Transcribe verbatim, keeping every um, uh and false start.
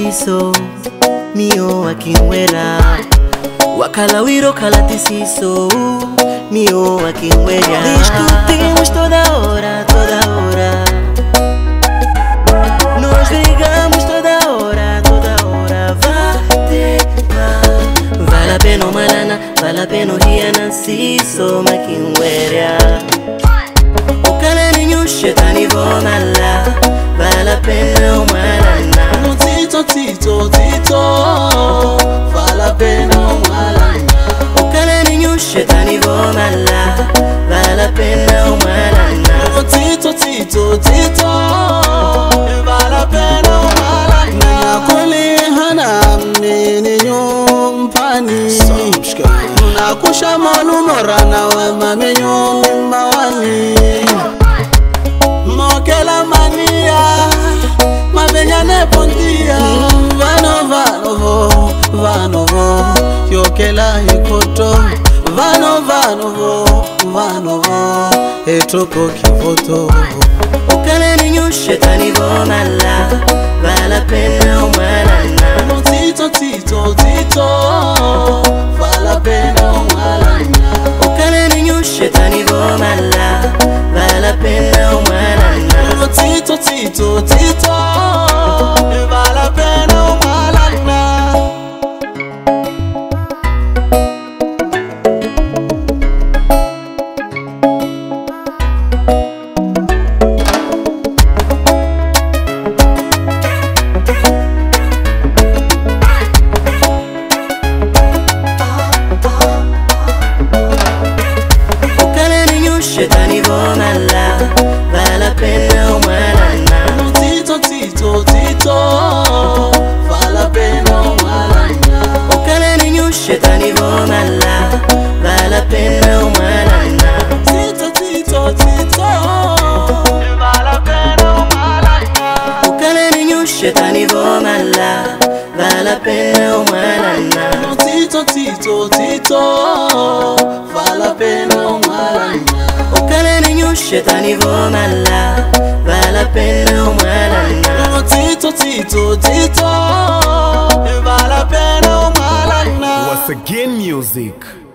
tisiso mio akinwera wakalawiro kalatisiso mio akinwera discutimos toda hora, toda hora. Nos brigamos toda hora, toda hora. Vai, vai. Vale a pena malana, vale a pena hiana siso makinwera. O kalaninho shetani vomala, vale a pena malana. Tito, tito, tito, vale a pena malana. O kalaninho shetani vomala, vale a pena malana. Tito, tito, tito, vale a pena malana. Kuli hana mnini nyumpani, nakusha malumorana wa mamenyo mimawani. Mokela mania, mabenyane pondia. Vano vanovo, vanovo, yokela hikoto. Vano vanovo, vanovo, etoko kivoto. Ukalaninho shetani vomala, vale a pena malana. Tito, tito, tito, vale a pena malana. Ukalaninho shetani vomala, vale a pena malana. Tito, tito, tito, vale a pena malana. Shetani vomala, vale a pena malana. Tito, tito, tito, vale a pena malana. O kalaninho shetani vomala, vale a pena malana. Tito, tito, tito, vale a pena malana. O kalaninho shetani vomala, vale a pena malana. Tito, tito, tito, vale a pena malana. O kalaninho shetani vomala, vale a pena malana. Tito, tito, tito, vale a pena malana. Once again music.